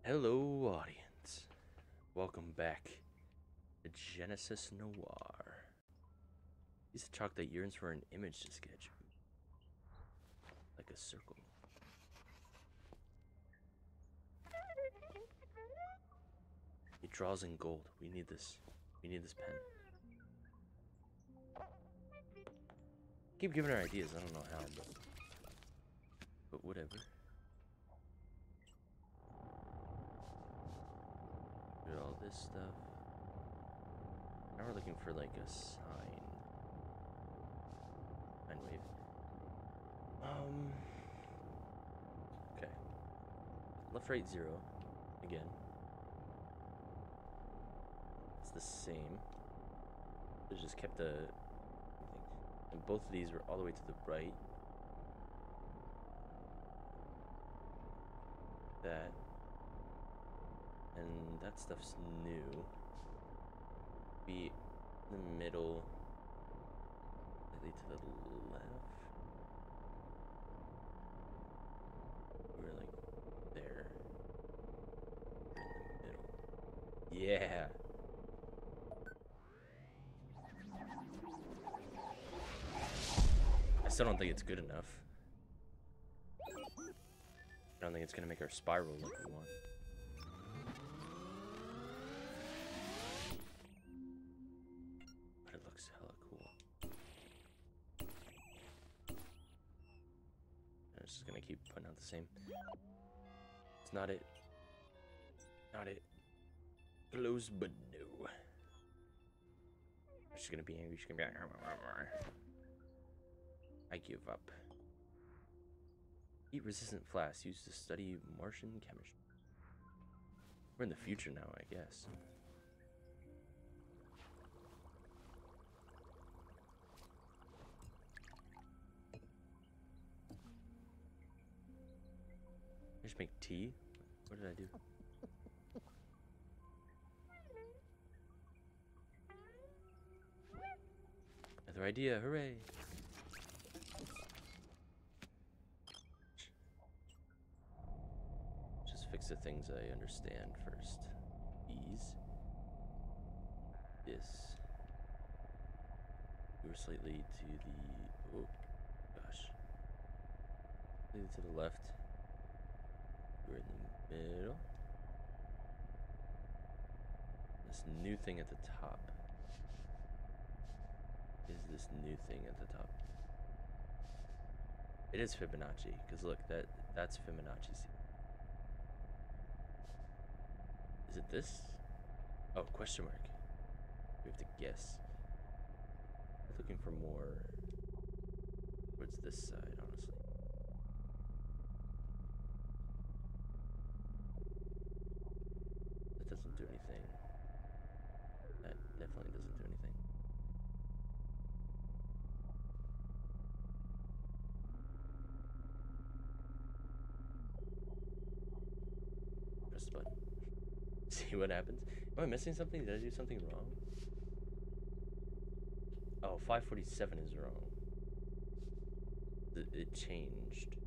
Hello, audience. Welcome back to Genesis Noir. He's a chalk that yearns for an image to sketch, like a circle. He draws in gold. We need this. We need this pen. Keep giving her ideas. I don't know how, but whatever. Look at all this stuff. Now we're looking for like a sign. Sine wave. Okay. Left, right, 0. Again. It's the same. They just kept the thing. And both of these were all the way to the right. That. And that stuff's new. Be in the middle. Slightly to the left. We're like there. We're in the middle. Yeah. I still don't think it's good enough. I don't think it's gonna make our spiral look we want. But it looks hella cool. I'm just gonna keep putting out the same. It's not it. Not it. Close, but no. She's gonna be angry. She's gonna be like, I give up. Heat resistant flask used to study Martian chemistry. We're in the future now, I guess. I just make tea? What did I do? Another idea, hooray! Just fix the things I understand first. These. This. We were slightly to the... Oh, gosh. Slightly to the left. We're in the middle. This new thing at the top. Is this new thing at the top? It is Fibonacci, because look, that's Fibonacci. Is it this? Oh, question mark. We have to guess. I'm looking for more towards this side, honestly. That doesn't do anything. That definitely doesn't do anything. Press the button. See what happens. Am I missing something? Did I do something wrong? Oh, 547 is wrong. It changed.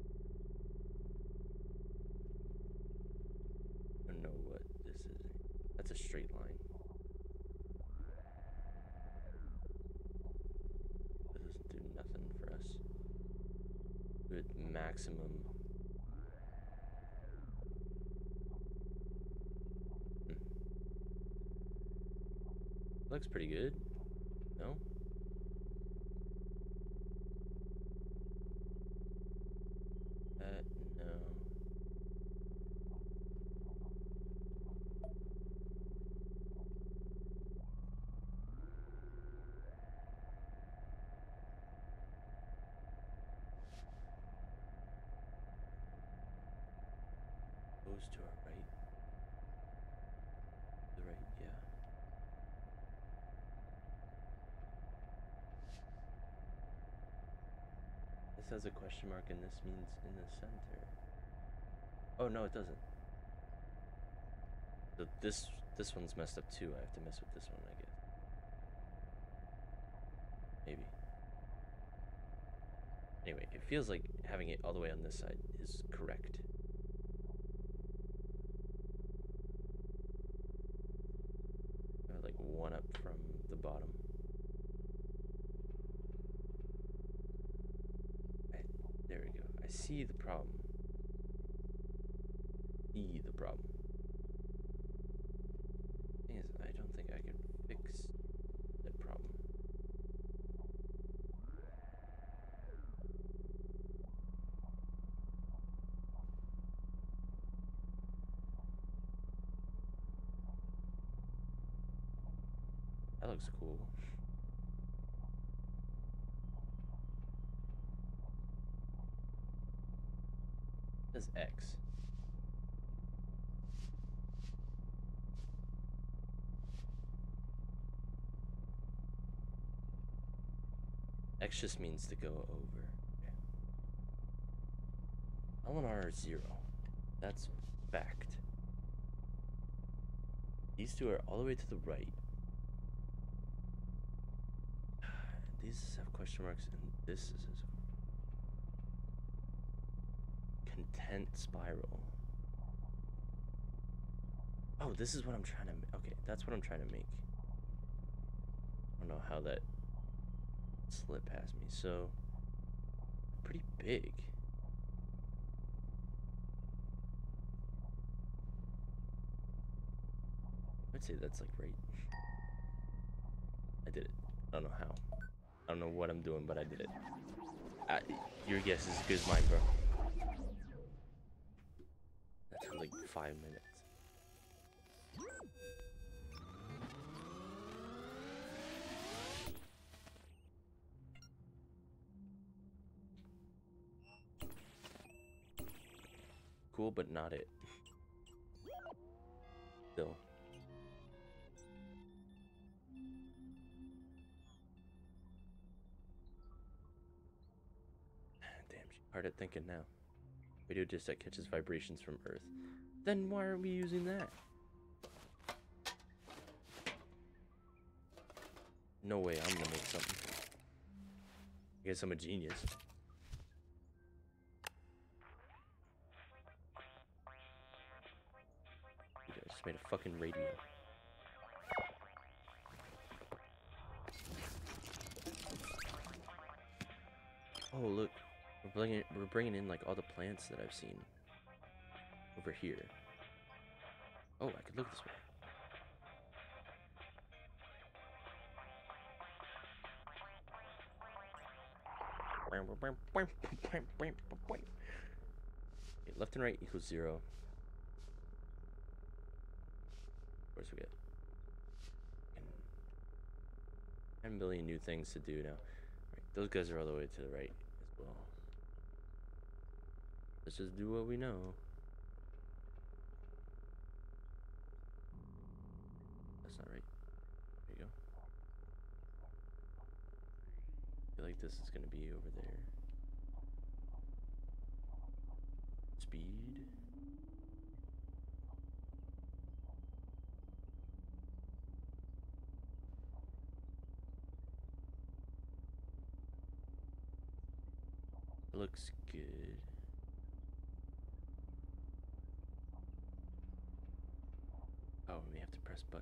I don't know what this is. That's a straight line. That doesn't do nothing for us. Good maximum. Looks pretty good. No? No. Goes to our right. The right, yeah. This has a question mark and this means in the center. Oh no, it doesn't. So this one's messed up too. I have to mess with this one, I guess. Maybe. Anyway, it feels like having it all the way on this side is correct. up from the bottom. There we go. I see the problem. See the problem. Thing is, I don't think I could fix that problem. That looks cool. It says X. X just means to go over. Okay. LNR is 0. That's fact. These two are all the way to the right. These have question marks, and this is a content spiral. Oh, this is what I'm trying to make. Okay, that's what I'm trying to make. I don't know how that slipped past me. So, pretty big. I'd say that's like right. I did it. I don't know how. I don't know what I'm doing, but I did it. Your guess is as good as mine, bro. That took like 5 minutes. Cool, but not it. Still. Damn, she's hard at thinking now. Radio disc that catches vibrations from Earth. Then why aren't we using that? No way, I'm gonna make something. I guess I'm a genius. Dude, I just made a fucking radio. Oh look, we're bringing in like all the plants that I've seen over here. Oh, I could look this way. Okay, left and right equals 0. Of course, we get 10 billion new things to do now. Right, those guys are all the way to the right as well. Let's just do what we know. That's not right. There you go. I feel like this is gonna be over there. Speed. It looks good. Oh, we have to press button.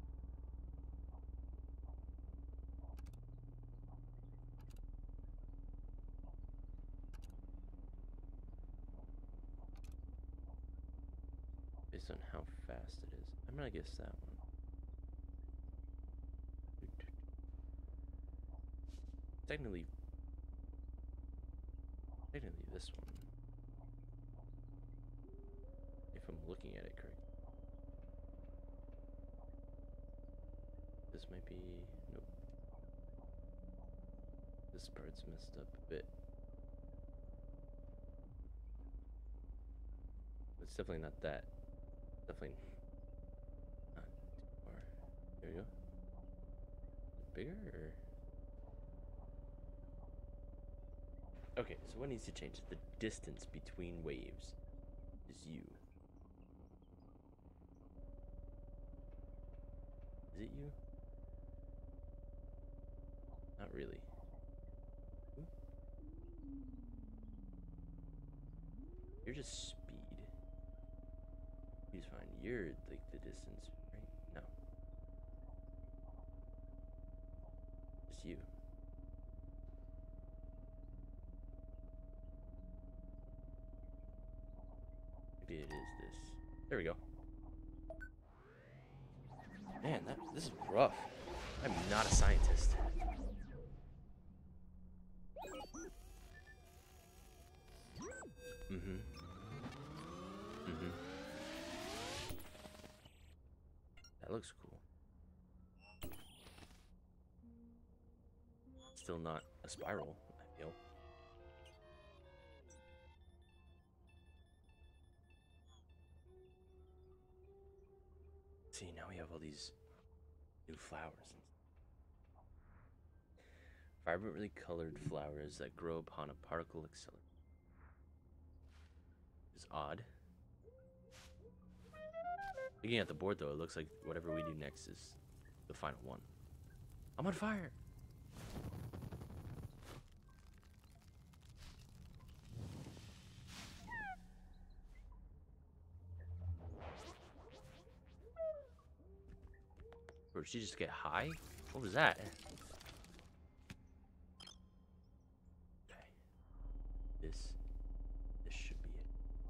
Based on how fast it is. I'm gonna guess that one. Technically this one. If I'm looking at it correctly. This might be, nope. This part's messed up a bit. It's definitely not that. Definitely not too far. There we go. Bigger or? Okay, so what needs to change? The distance between waves is U. Is it U? Not really. Ooh. You're just speed. He's fine. You're like the distance, right? No. it's you. Maybe it is this. There we go. Man, this is rough. I'm not a scientist. That looks cool. Still not a spiral, I feel. See, now we have all these new flowers. Vibrantly colored flowers that grow upon a particle accelerator. It's odd. Looking at the board, though, it looks like whatever we do next is the final one. I'm on fire! Or did she just get high? What was that? Okay. This should be it.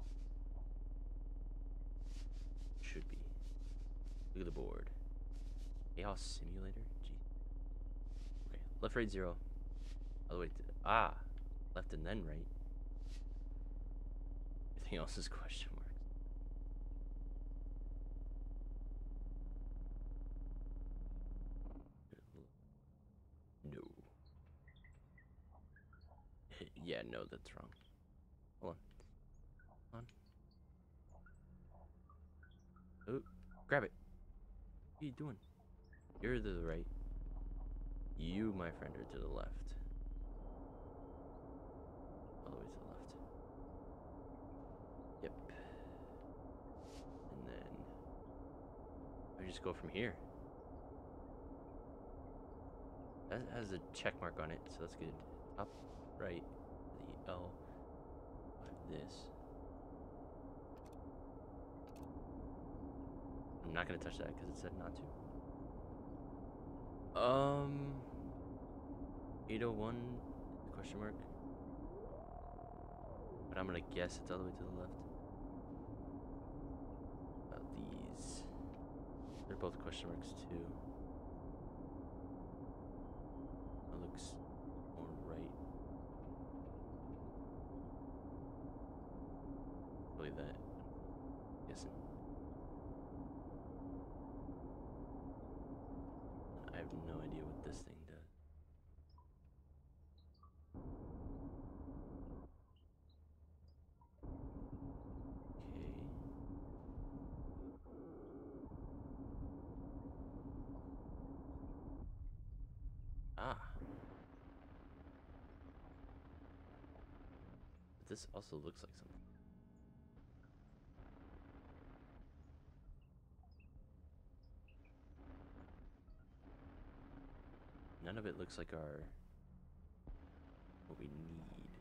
Should be. Look at the board. Chaos simulator? Gee. Okay. Left, right, 0. All the way to... left and then right. Everything else is question marks. No. Yeah, no, that's wrong. Hold on. Oh, grab it. What are you doing? You're to the right. You, my friend, are to the left. All the way to the left. Yep. And then I just go from here. That has a check mark on it, so that's good. Up, right, the L, this. I'm not gonna touch that because it said not to. 801 question mark. But I'm gonna guess it's all the way to the left. These. They're both question marks too. That looks more right. Probably that. Guessing. I have no idea what this thing does. Okay. But this also looks like something. None of it looks like what we need.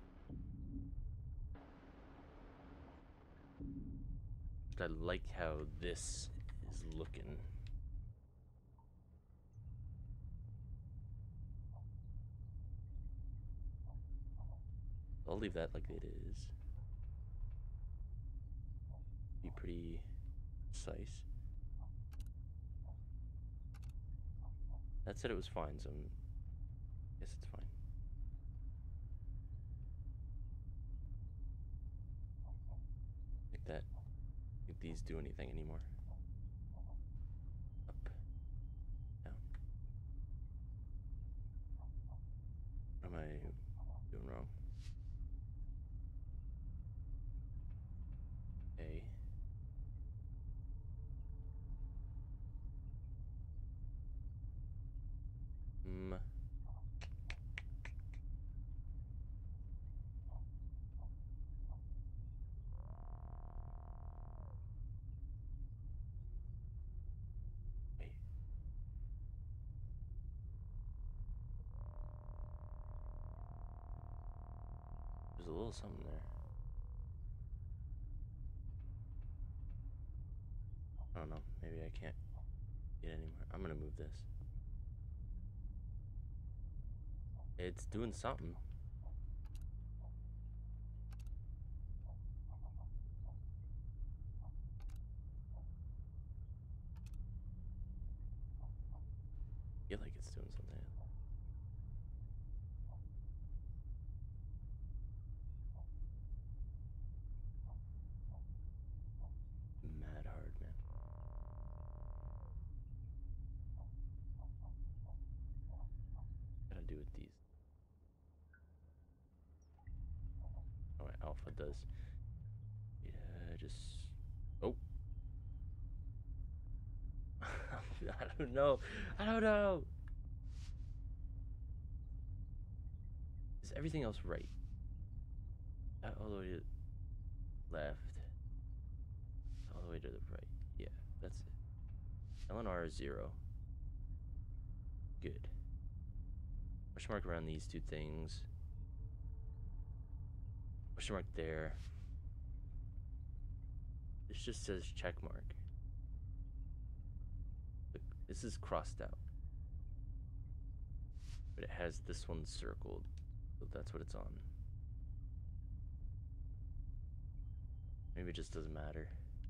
But I like how this is looking. I'll leave that like it is. Be pretty precise. That said it was fine, so I guess it's fine. Like that. If these do anything anymore. Up. Down. What am I doing wrong? A. Wait. There's a little something there. I don't know. Maybe I can't get anymore. I'm gonna move this. It's doing something. I feel like it's doing something. Mad hard, man. Gotta do with these. Oh, alpha does. Yeah, just. Oh. I don't know. I don't know. Is everything else right? All the way to left. All the way to the right. Yeah, that's it. LNR is 0. Good. Question mark around these two things. Question mark there. This just says check mark. Look, this is crossed out. But it has this one circled. So that's what it's on. Maybe it just doesn't matter.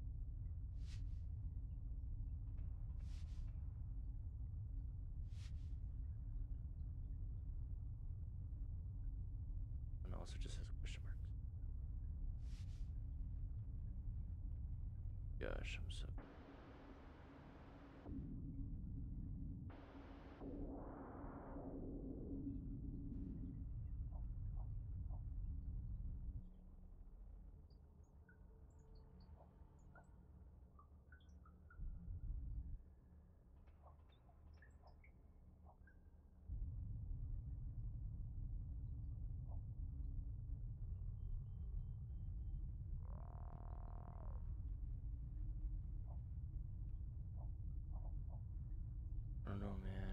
And also just has question marks. Gosh, I'm so... I don't know, man.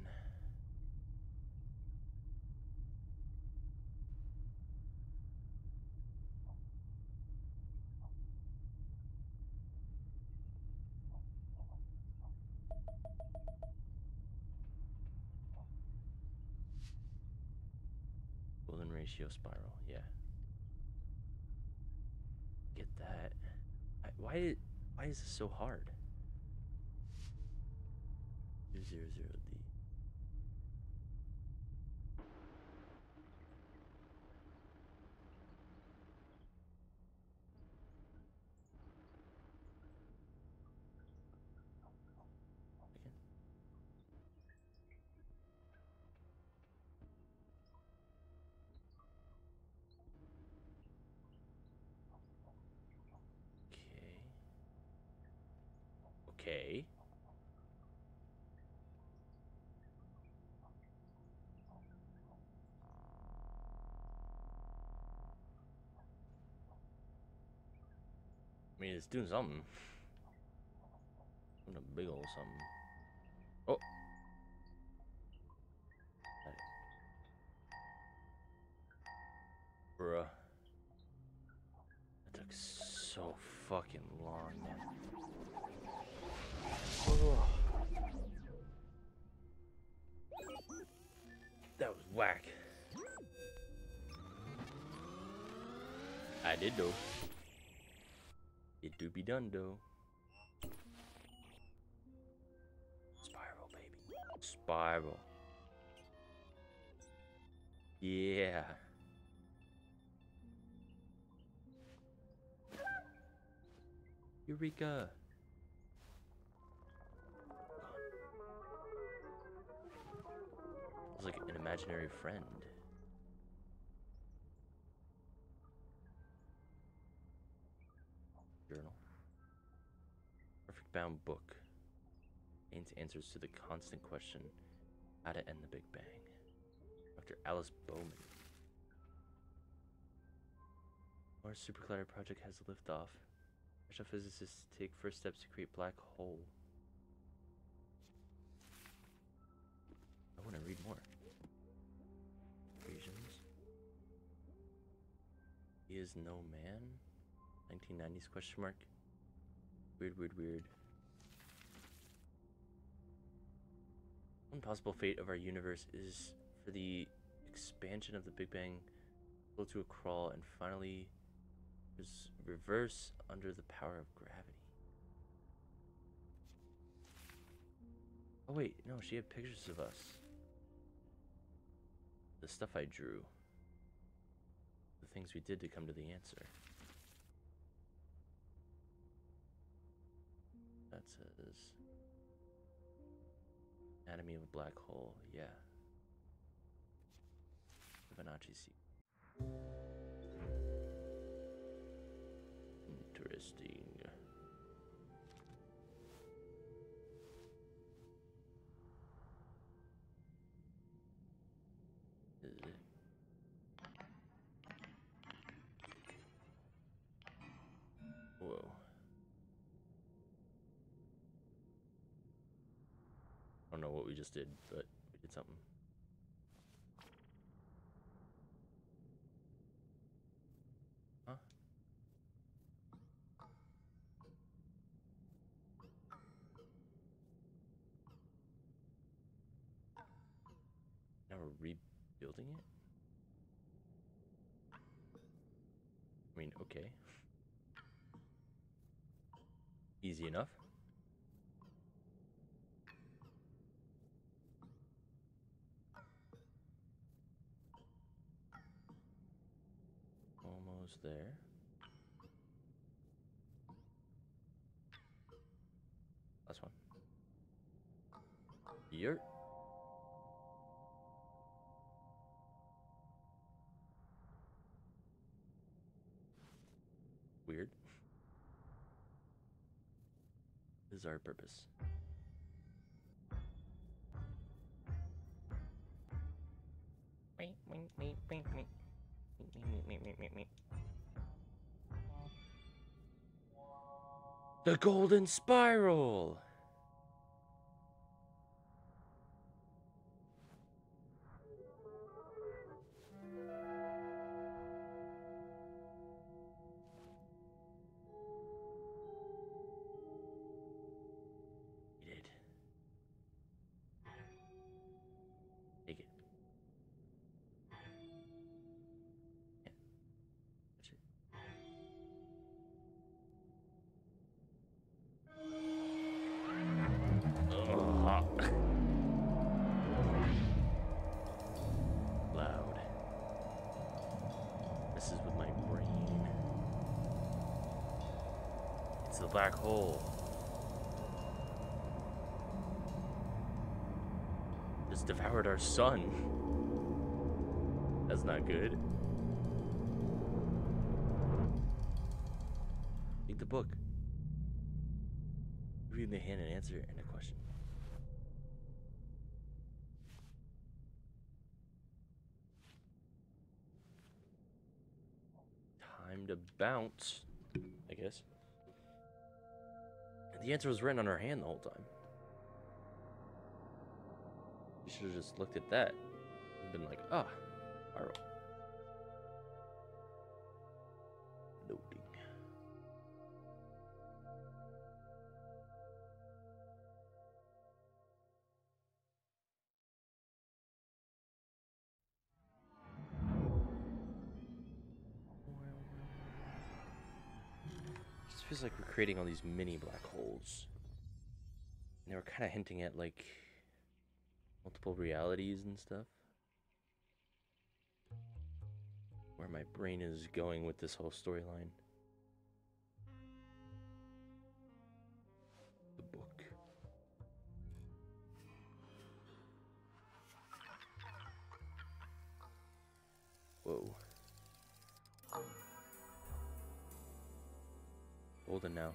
Golden ratio spiral, yeah. Get that. Why is this so hard? 200D. Okay. I mean, it's doing something. Doing a big ol' something. Oh. Bruh. That took so fucking long, man. Oh. That was whack. I did though. It do be done though. Spiral, baby. Spiral. Yeah. Eureka. It's like an imaginary friend. Journal. Perfect bound book. Contains answers to the constant question, how to end the Big Bang. Dr. Alice Bowman. Our super collider project has liftoff. Astrophysicists take first steps to create black hole. I want to read more. Equations. He is no man. 1990s question mark. Weird, weird, weird. One possible fate of our universe is for the expansion of the Big Bang, go to a crawl, and finally reverse under the power of gravity. Oh wait, no, she had pictures of us. The stuff I drew. The things we did to come to the answer. That says anatomy of a black hole. Yeah. Fibonacci sequence. Interesting. Whoa. I don't know what we just did, but we did something. Huh? Now we're rebuilding it? I mean, okay. Easy enough. Almost there. Last one. Yurt. Weird. This is our purpose. The golden spiral. We did. Take it. Yeah. Touch it. Loud. This is with my brain. It's the black hole. Just devoured our sun. That's not good. Take the book. Read the hand and answer and a question. Time to bounce, I guess. And the answer was written on her hand the whole time. You should have just looked at that and been like, ah, spiral. Loading. It just feels like we're creating all these mini black holes. And they were kind of hinting at like multiple realities and stuff. Where my brain is going with this whole storyline. The book. Whoa. Golden now.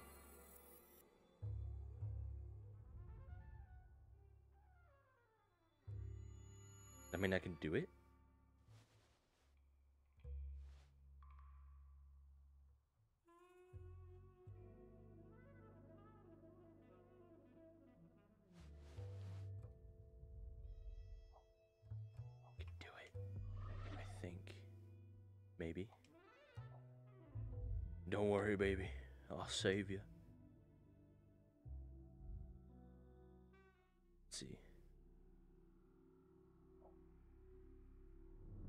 I mean, I can do it. I can do it. I think. Maybe. Don't worry, baby. I'll save you. Let's see.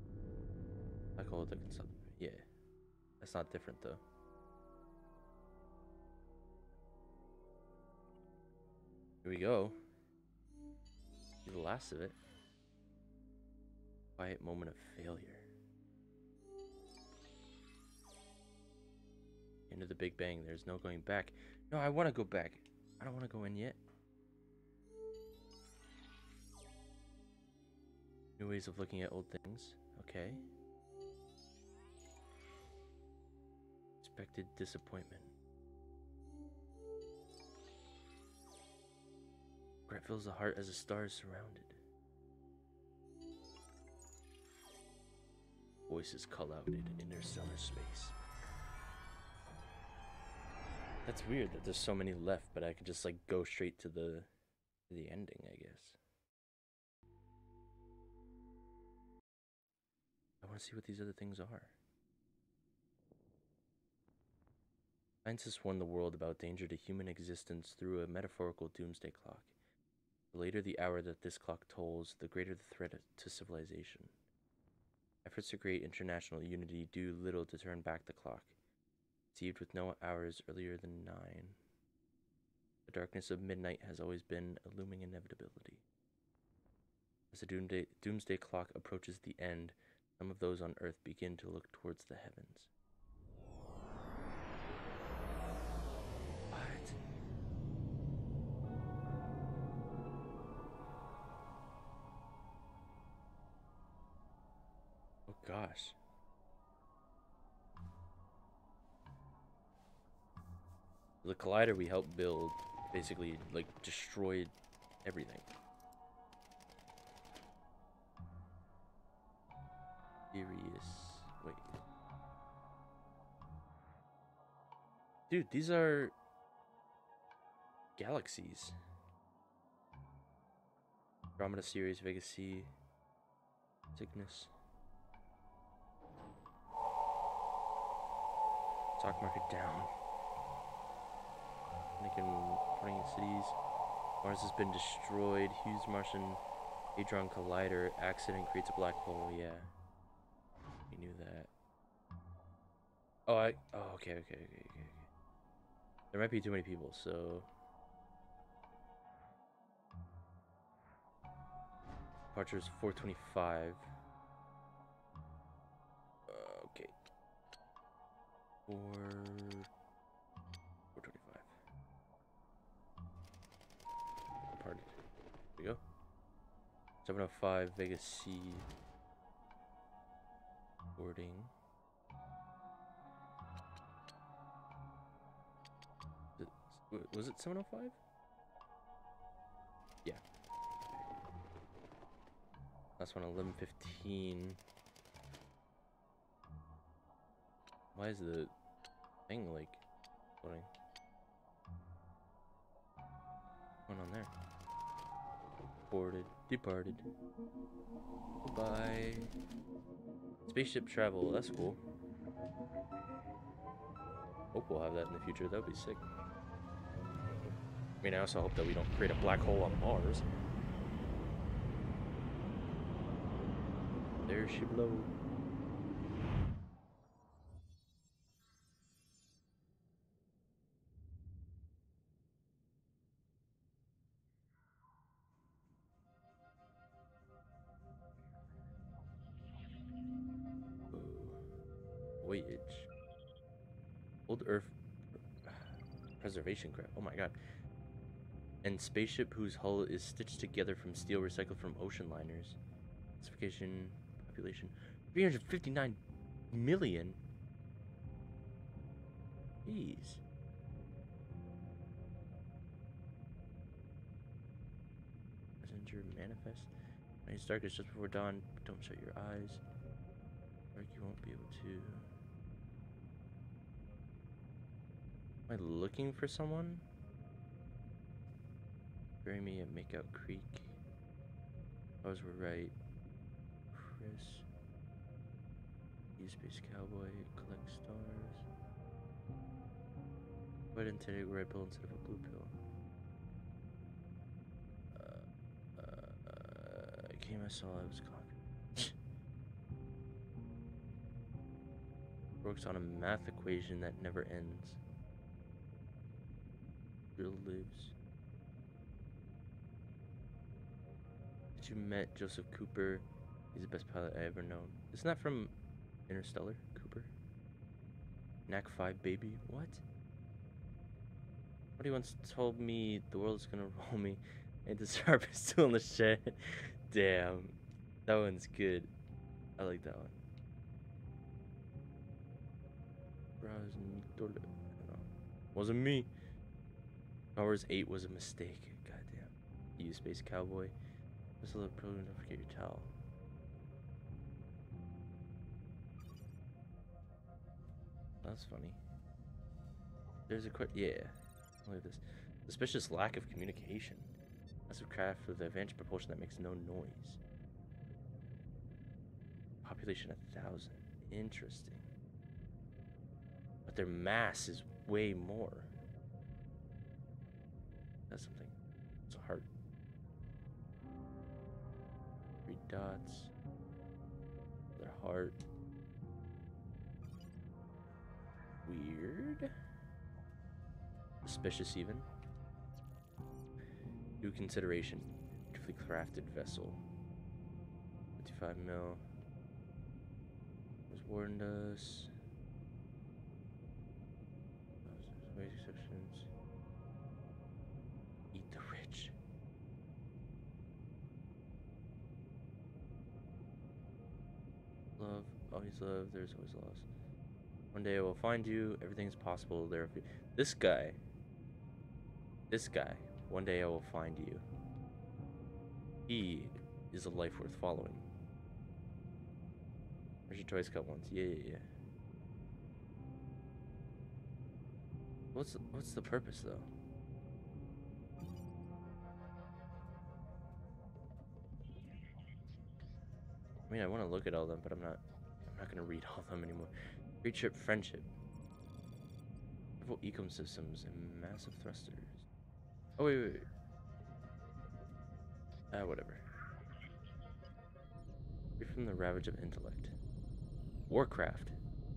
Click and stop. Yeah. That's not different though. Here we go. See the last of it. Quiet moment of failure. Into the Big Bang. There's no going back. No, I want to go back. I don't want to go in yet. New ways of looking at old things. Okay. Expected disappointment. Regret fills the heart as a star is surrounded. Voices call out in interstellar space. That's weird that there's so many left, but I could just like go straight to the ending, I guess. I want to see what these other things are. Scientists warned the world about danger to human existence through a metaphorical doomsday clock. The later the hour that this clock tolls, the greater the threat to civilization. Efforts to create international unity do little to turn back the clock, conceived with no hours earlier than 9. The darkness of midnight has always been a looming inevitability. As the doomsday clock approaches the end, some of those on Earth begin to look towards the heavens. What? Oh gosh. The collider we helped build basically like destroyed everything. Serious. Wait. Dude, these are galaxies. Andromeda Sirius, Vega C, Cygnus. Stock market down. Running in cities. Mars has been destroyed. Huge Martian Hadron Collider accident creates a black hole. Yeah. We knew that. Oh, okay. There might be too many people, so... Departure is 4:25. Okay. 4:25. Departed. There we go. 7:05 Vega C. Boarding. Was it 7:05? Yeah. Last one 11:15. Why is the thing like floating? What's going on there? Boarded, departed. Bye. Spaceship travel, that's cool. Hope we'll have that in the future, that would be sick. I mean, I also hope that we don't create a black hole on Mars. There she blows. Voyage. Old Earth preservation crap. Oh my god. And spaceship whose hull is stitched together from steel recycled from ocean liners. Classification, population, 359 million. Jeez. Messenger manifest. When it's darkest just before dawn, don't shut your eyes. Dark, you won't be able to. Am I looking for someone? Bury me at Makeout Creek. Those were right. Chris. Space Cowboy. Collect stars. Go ahead and take a red pill instead of a blue pill. Came I saw I was conquered. works on a math equation that never ends. Still lives. Did you met Joseph Cooper? He's the best pilot I ever known. Isn't that from Interstellar, Cooper? Knack 5 baby? What? Somebody once told me the world's gonna roll me. Ain't the sharpest tool in the shed. Damn. That one's good. I like that one. I don't know. Wasn't me. Hours 8 was a mistake. Goddamn. You space cowboy. Just a little problem, don't forget your towel. That's funny. There's a quick, yeah. Look at this. Suspicious lack of communication. Massive craft with advanced propulsion that makes no noise. Population 1,000. Interesting. But their mass is way more. That's something. It's a heart. 3 dots. Their heart. Weird. Suspicious even. Due consideration. Beautifully crafted vessel. 55 mil. Was warned us. Ways exceptions. Eat the rich. Love, always love, there's always loss. One day I will find you, everything's possible there. This guy, one day I will find you. He is a life worth following. Where's your Toy Scout ones? Yeah. What's the purpose though? I mean, I want to look at all of them, but I'm not gonna read all of them anymore. Great ship friendship. Several ecosystems and massive thrusters. Oh wait. Whatever. Free from the ravage of intellect. Warcraft.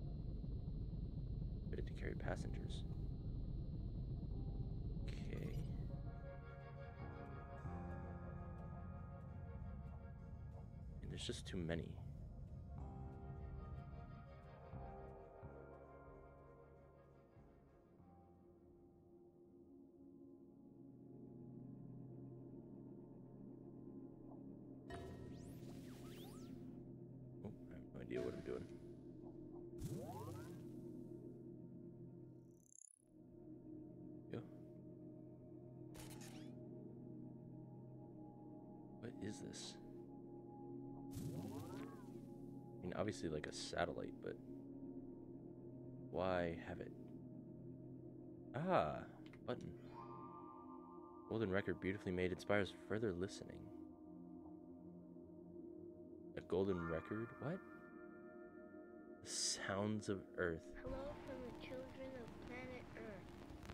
Fitted to carry passengers. Okay. And there's just too many. Oh, I have no idea what I'm doing. Go. What is this? I mean, obviously like a satellite, but why have it? Ah, button. Golden record, beautifully made, inspires further listening. A golden record? What? The sounds of Earth. Hello from the children of planet Earth.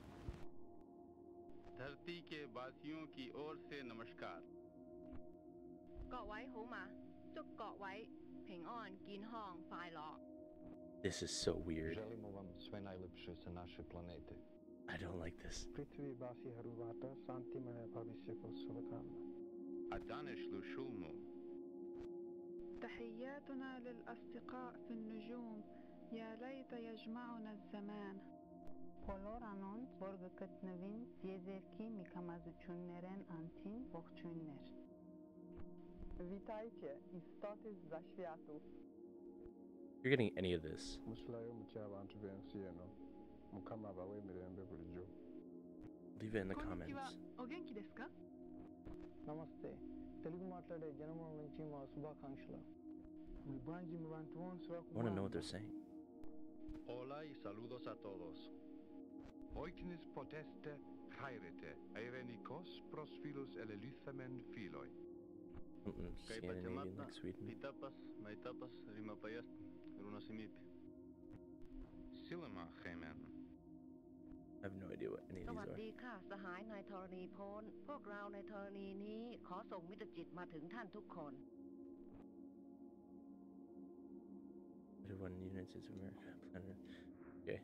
धरती के वासियों की ओर से नमस्कार. 各位好嘛，祝各位平安、健康、快樂。 This is so weird. Želimo vam sve najlepše sa naše planete. I don't like this. पृथ्वीवासीहरूबाट शान्तिमय भविष्यको शुभकामना. أدانش لشلمو. تحياتنا للأصدقاء في النجوم يا ليت يجمعنا الزمان. Բոլոր որ գտնվին Ձեզերքի միկամազություններեն անտին ողջույններ. Witajcie, istoty z zaświatu. If you're getting any of this, Musulayo muky'abantu b'ensi eno. Mukama abawe emirembe bulijjo. leave it in the comments. お元気ですか? Namaste. Telugu మాట్లాడే జనముల నుంచి మా శుభాకాంక్షలు. మీ బంజి మీ వంటి I want to know what they're saying. Hola y saludos a todos. Oiknis poteste chairete, eirenikos prosphilus elelithamen philoi. Scandinavian, like Sweden. Pitapas, maitapas, rimapayas, runosimip. Silema chemen. I have no idea what any ส of วัส these ดี are. ค่ะสหายในธรณีโพ้นพวกเราในธรณีนี้ขอส่งมิตรจิตมาถึงท่านทุกคน United States of America. Planet. Okay.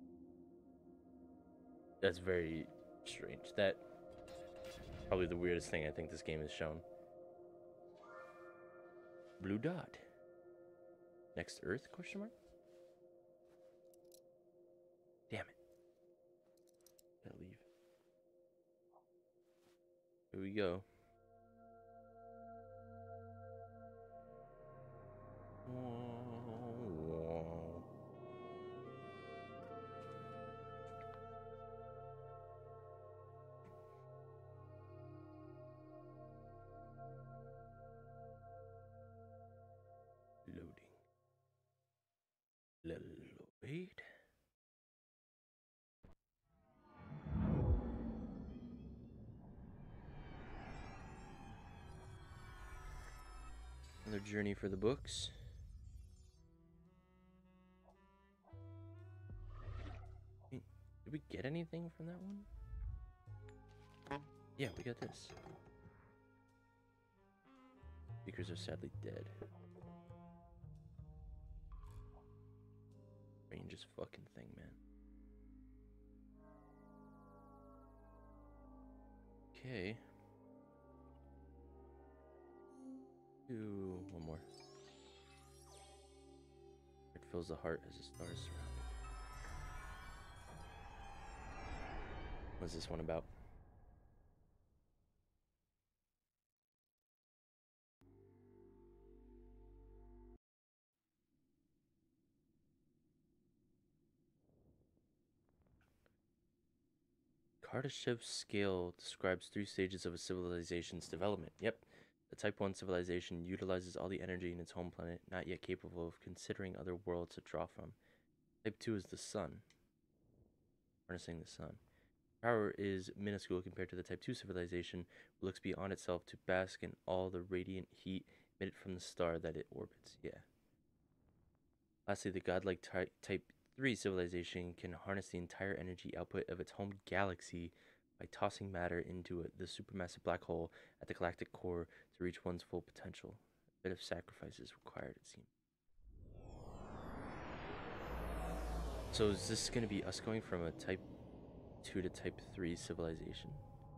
That's very strange. That probably the weirdest thing I think this game has shown. Blue dot. Next Earth? Question mark? Damn it. Gotta leave. Here we go. Loading. Load. Another journey for the books. Did we get anything from that one? Yeah, we got this. Speakers are sadly dead. Strangest fucking thing, man. Okay. Do one more. It fills the heart as the stars surround it. What's this one about? Kardashev's scale describes 3 stages of a civilization's development. Yep. The Type 1 civilization utilizes all the energy in its home planet, not yet capable of considering other worlds to draw from. Type 2 is the sun. Harnessing the sun. Power is minuscule compared to the Type 2 civilization, who looks beyond itself to bask in all the radiant heat emitted from the star that it orbits. Yeah. Lastly, the godlike Type 3 civilization can harness the entire energy output of its home galaxy by tossing matter into the supermassive black hole at the galactic core to reach one's full potential. A bit of sacrifice is required, it seems. So is this going to be us going from a Type 2 to Type 3 civilization?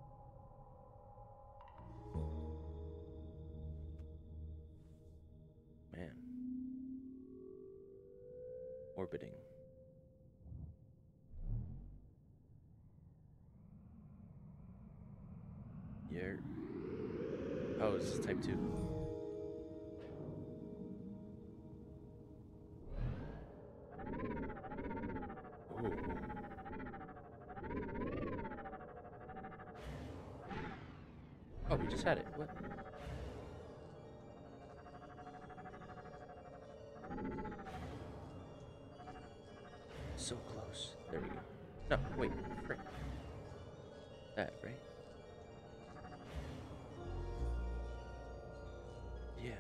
Man. Orbiting. Yeah. Oh, this is Type 2. Ooh. Oh, we just had it. What? So close. There we go. No, wait. Frick. That, right? Yeah.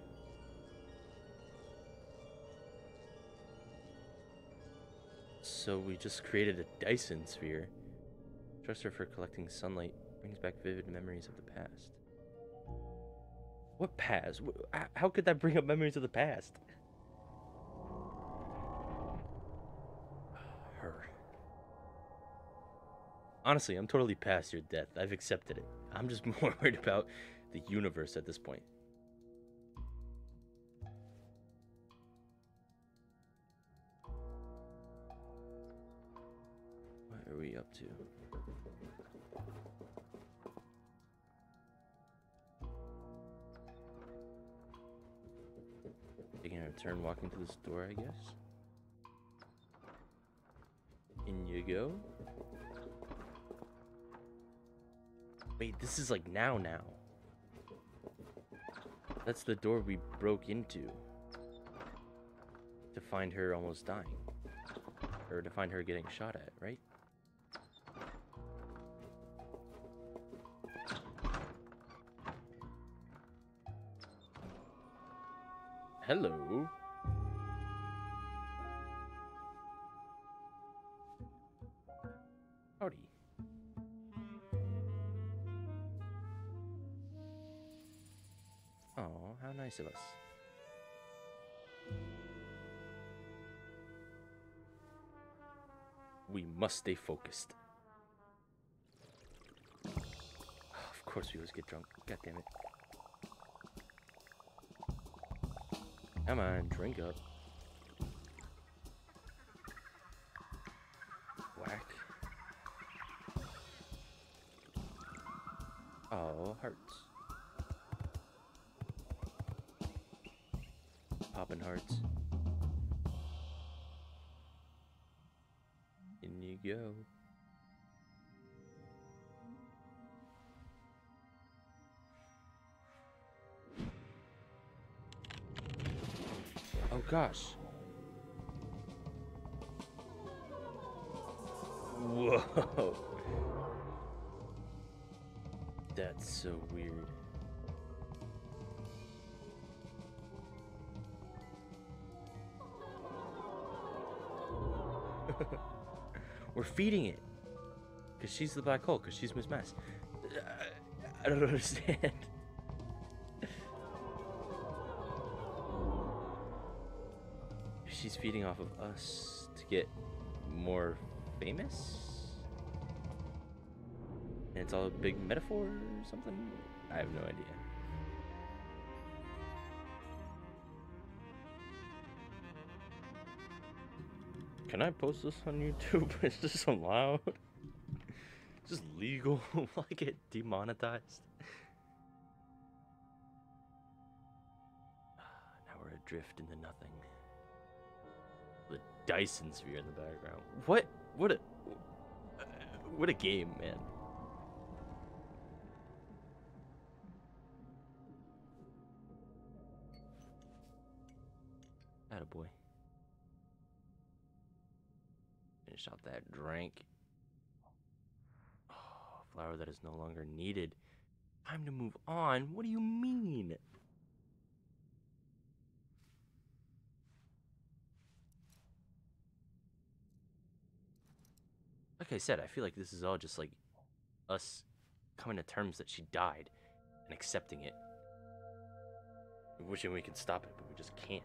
So we just created a Dyson sphere. Trust her for collecting sunlight. Brings back vivid memories of the past. What past? How could that bring up memories of the past? Her. Honestly, I'm totally past your death. I've accepted it. I'm just more worried about the universe at this point. What are we up to? Taking a turn walking through this door, I guess. In you go. Wait, this is like now. That's the door we broke into. To find her almost dying. Or to find her getting shot at, right? Hello. Howdy. Oh, how nice of us. We must stay focused. Of course we always get drunk. God damn it. Come on, drink up. Whack. Oh, hearts. Poppin' hearts. In you go. Oh gosh. Whoa. That's so weird. We're feeding it. Because she's the black hole, because she's Miss Mess. I don't understand. She's feeding off of us to get more famous? And it's all a big metaphor or something? I have no idea. Can I post this on YouTube? Is this allowed? Is this legal? Will I get demonetized? Now we're adrift into nothing. The DYSON sphere in the background. What a game, man. Attaboy. Finish out that drink. Oh, flour that is no longer needed. Time to move on. What do you mean? Like I said, I feel like this is all just like us coming to terms that she died and accepting it. Wishing we could stop it, but we just can't.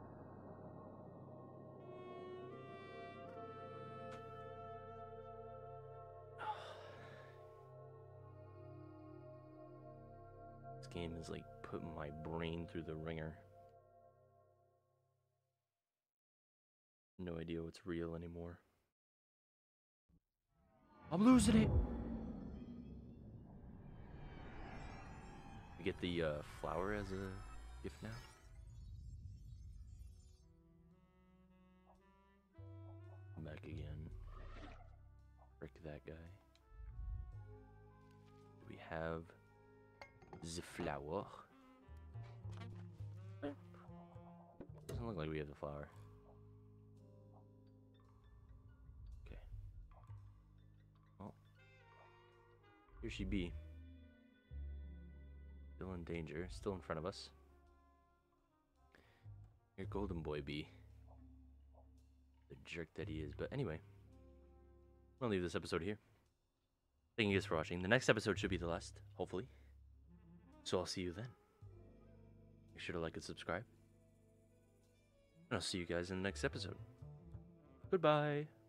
This game is like putting my brain through the ringer. No idea what's real anymore. I'm losing it. We get the flower as a gift now. Back again. Frick that guy. Do we have the flower? Doesn't look like we have the flower. Okay. Well, here she be. Still in danger, still in front of us. Here golden boy be. The jerk that he is. But anyway, I'm gonna leave this episode here. Thank you guys for watching. The next episode should be the last, hopefully. So I'll see you then. Make sure to like and subscribe. And I'll see you guys in the next episode. Goodbye.